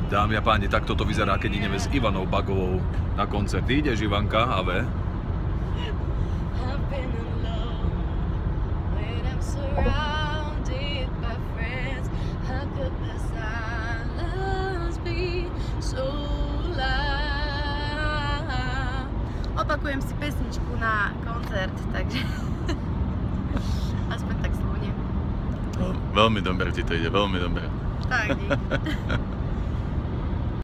Dámy a páni, takto to vyzerá, keď ideme s Ivanou Bagovou na koncert. Ty ideš, Ivanka, a ve? Opakujem si pesničku na koncert, takže aspoň tak slúne. Veľmi dobre ti to ide, veľmi dobre. Tak, dík.